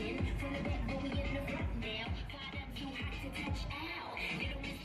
From the back, but we in the front now. Got them too hot to touch out. They don't